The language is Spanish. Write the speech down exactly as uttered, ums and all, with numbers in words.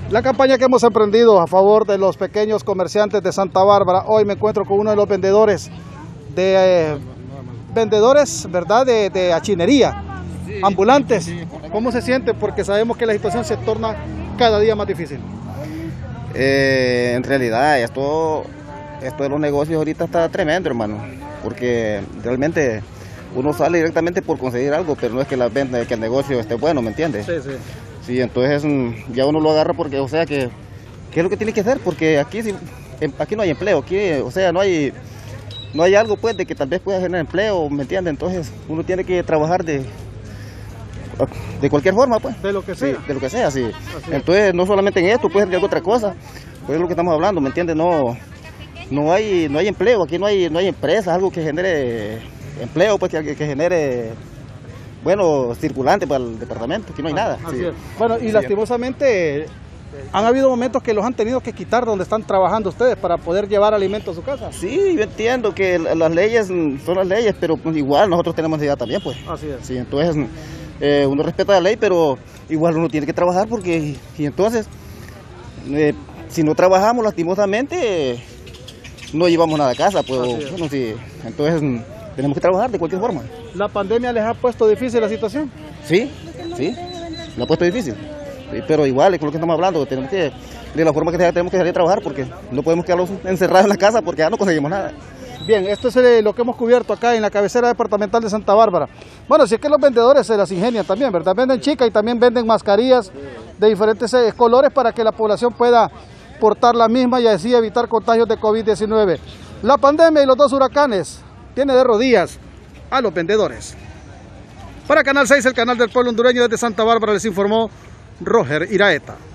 La campaña que hemos emprendido a favor de los pequeños comerciantes de Santa Bárbara, hoy me encuentro con uno de los vendedores, de eh, vendedores, ¿verdad?, de, de achinería, ambulantes. ¿Cómo se siente? Porque sabemos que la situación se torna cada día más difícil. Eh, en realidad, esto, esto de los negocios ahorita está tremendo, hermano, porque realmente uno sale directamente por conseguir algo, pero no es que la venta, que el negocio esté bueno, ¿me entiendes? Sí, sí. Sí, entonces ya uno lo agarra porque, o sea, que ¿qué es lo que tiene que hacer? Porque aquí, aquí no hay empleo, aquí, o sea, no hay, no hay algo pues de que tal vez pueda generar empleo, ¿me entiendes? Entonces uno tiene que trabajar de, de cualquier forma, pues. De lo que sea. Sí, de lo que sea, sí. Entonces no solamente en esto, puede ser de otra cosa, pues es lo que estamos hablando, ¿me entiendes? No, no hay, no hay empleo, aquí no hay, no hay empresas, algo que genere empleo, pues que, que genere... bueno, circulante para el departamento, aquí no hay nada. Así Sí. es. Bueno, y sí, lastimosamente han habido momentos que los han tenido que quitar donde están trabajando ustedes para poder llevar alimento a su casa. Sí, yo entiendo que las leyes son las leyes, pero pues igual nosotros tenemos necesidad también, pues. Así es. Sí, entonces eh, uno respeta la ley, pero igual uno tiene que trabajar porque, y entonces, eh, si no trabajamos lastimosamente, eh, no llevamos nada a casa, pues. Bueno, sí, entonces tenemos que trabajar de cualquier forma. ¿La pandemia les ha puesto difícil la situación? Sí, sí, la ha puesto difícil, sí, pero igual es con lo que estamos hablando, tenemos que, de la forma que sea, tenemos que salir a trabajar porque no podemos quedarnos encerrados en la casa porque ya no conseguimos nada. Bien, esto es lo que hemos cubierto acá en la cabecera departamental de Santa Bárbara. Bueno, si es que los vendedores se las ingenian también, ¿verdad? Venden chicas y también venden mascarillas de diferentes eh, colores para que la población pueda portar la misma y así evitar contagios de COVID diecinueve. La pandemia y los dos huracanes tiene de rodillas a los vendedores. Para Canal seis, el canal del pueblo hondureño, desde Santa Bárbara, les informó Roger Iraeta.